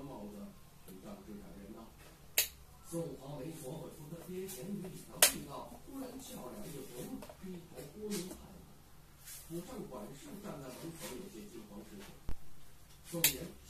官帽子，对张志展人道：“宋黄梅说不出的爹前与李郎遇到，忽然俏脸一红，低头拨弄看看。府上管事站在门口，有些惊慌失措。宋言